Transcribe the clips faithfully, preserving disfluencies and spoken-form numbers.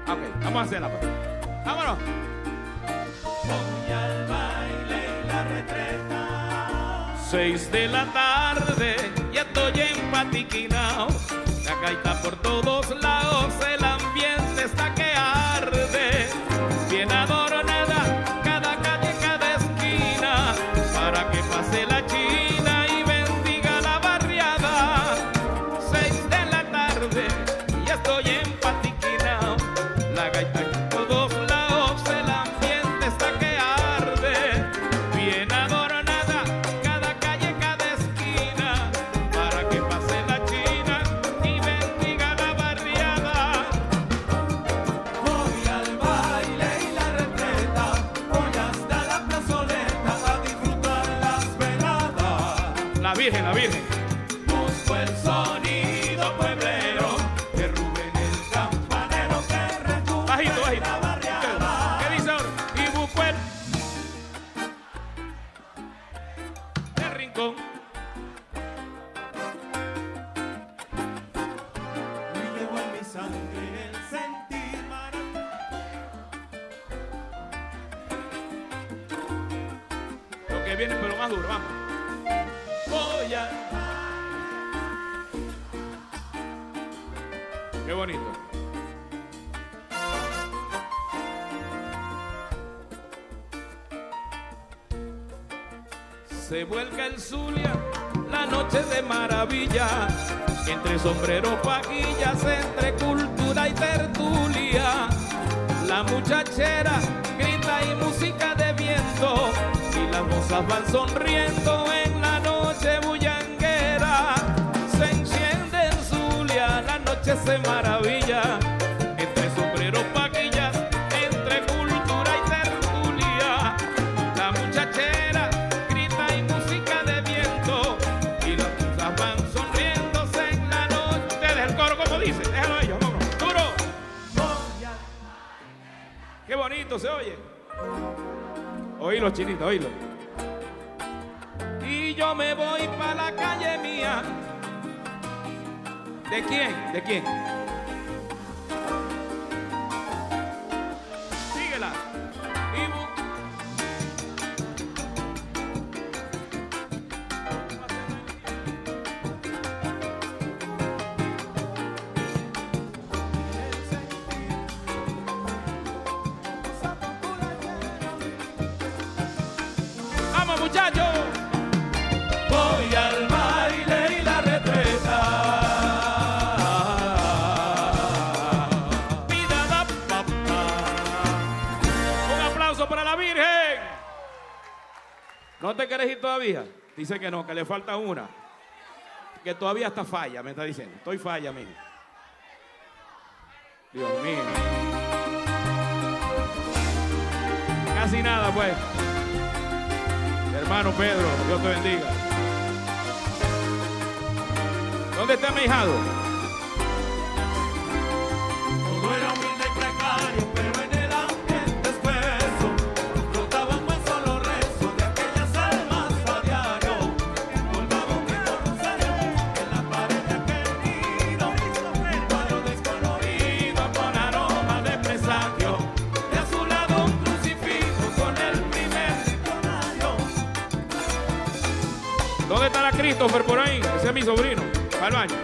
Ok, vamos a hacerla pues. Vámonos. Voy al baile y la retreta. Seis de la tarde, ya estoy empatiquinao. La gaita por todos lados, el ambiente está que arde. Bien adornada, cada calle, cada esquina, para que pase la china y bendiga la barriada. Seis de la tarde, ya estoy empatiquinao. La gaita por todos lados, el ambiente está que arde. Bien adornada, cada calle, cada esquina, para que pase la china y bendiga la barriada. Voy al baile y la retreta. Voy hasta la plazoleta a disfrutar las veladas. La Virgen, la Virgen. Busco el sonido pueblero de Rubén el campanero que retumba Bajito, en bajito. la barriada. ¿Qué dice ahora? Y busco el, el rincón. Y llevo en mi sangre el sentir maravilloso. Lo que viene, pero más duro, vamos. Voy a Qué bonito. Se vuelca el Zulia, la noche de maravilla, entre sombreros, paquillas, entre cultura y tertulia. La muchachera grita y música de viento, y las mozas van sonriendo en la noche bullanguera. Se enciende en Zulia, la noche se maravilla, entre sombreros, paquillas, entre cultura y tertulia. La muchachera grita y música de viento, y las mozas van sonriéndose en la noche. Deja el coro como dice, déjalo ellos, vámonos, duro. voy a Qué bonito se oye. Oílo, chinito, oílo. Y yo me voy para la calle mía. ¿De quién? ¿De quién? Síguela. Y bu- ¡Vamos, muchachos! Voy al baile y la retreta. Vida da papá. Un aplauso para la Virgen. ¿No te querés ir todavía? Dice que no, que le falta una. Que todavía está falla, me está diciendo. Estoy falla, mijo. Dios mío. Casi nada, pues. Hermano Pedro, Dios te bendiga. ¿Dónde está mi hijado? Todo era humilde y precario, pero en el ambiente espeso brotaba un buen solo rezo de aquellas almas a diario. Colgaba un viejo rosario en la pared de aquel nido, un cuadro descolorido con aroma de presagio. Y a su lado un crucifijo con el primer diccionario. ¿Dónde está la Christopher por ahí? Ese es mi sobrino. Va al baño.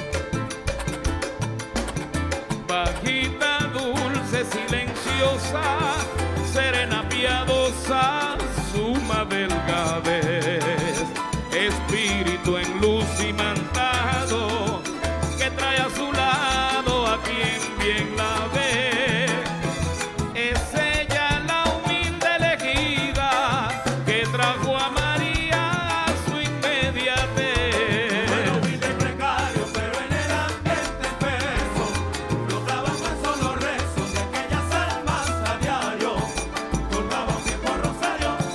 Bajita, dulce, silenciosa, serena, piadosa, suma delgadez, espíritu en luz imantado, que trae a su lado a quien bien la ve. Es ella la humilde elegida que trajo a María a su inmediatez. Era humilde y precario, pero en el ambiente espeso brotaba un buen solo rezo de aquellas almas a diario. Colgaba un viejo rosario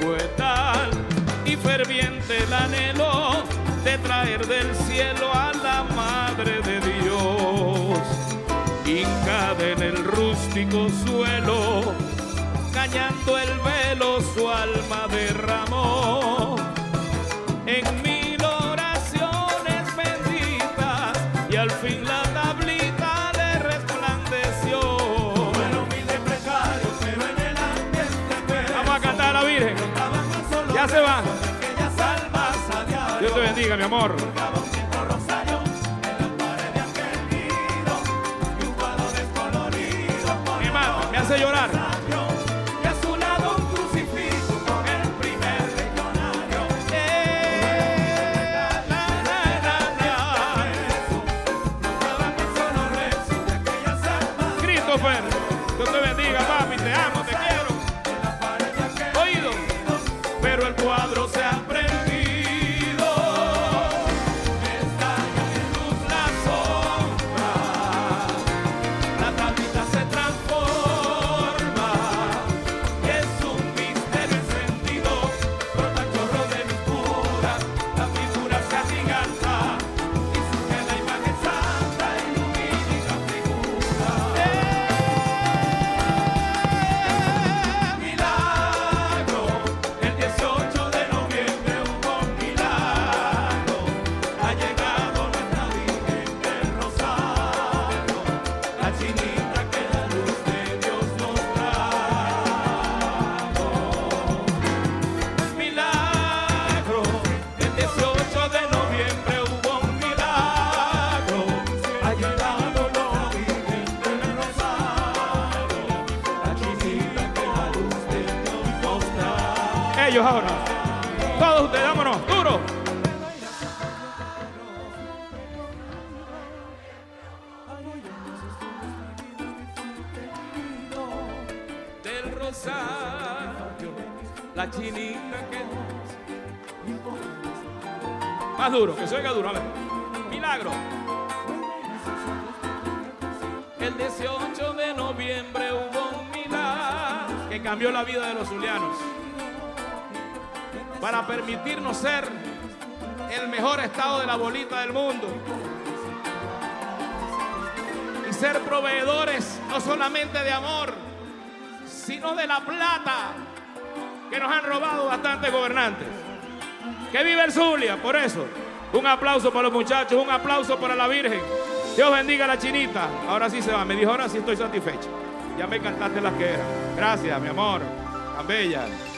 Fue tal y ferviente el anhelo de traer del cielo a la Madre de Dios. Hincada en el rústico suelo, cañando el velo, su alma derramó en mil oraciones benditas y al fin la tablita le resplandeció. Bueno, humilde, precario, pero en el ambiente. Vamos a cantar a la Virgen. Ya se van. Aquellas almas a diario. Dios te bendiga, mi amor. Colgaba un quinto rosario en la pared de aquel nido y un cuadro descolorido. Mi hermano, me hace llorar. Y a su lado un crucifijo con el primer legionario. Eh, la, la, la, la. Colgaba con solo rezo de aquellas almas. Christopher, Dios te bendiga, papi, te amo, te quiero. En la pared de aquel Oído, pero el cuadro se ha prendido. estalla en luz la sombra. La tablita se transforma. Es un misterio encendido, brota el chorro de luz pura, la figura se agiganta y surge la imagen santa y lumínica figura. Milagro, el dieciocho de noviembre hubo un milagro, ha llegado nuestra Virgen del Rosario, la chinita que la luz de Dios nos trajo. Milagro, el dieciocho de noviembre hubo un milagro, ha llegado la Virgen del Rosario, la chinita que la luz de Dios nos trajo. Ellos ahora. Todos ustedes, vámonos, duro. Del rosario, la chinita que... Más duro, que se oiga duro, a ver. Milagro. El dieciocho de noviembre hubo un milagro que cambió la vida de los zulianos para permitirnos ser el mejor estado de la bolita del mundo y ser proveedores no solamente de amor, sino de la plata que nos han robado bastantes gobernantes. ¡Que vive el Zulia! Por eso, un aplauso para los muchachos, un aplauso para la Virgen. Dios bendiga a la chinita. Ahora sí se va. Me dijo, ahora sí estoy satisfecho. Ya me cantaste las que eran. Gracias, mi amor. Tan bella.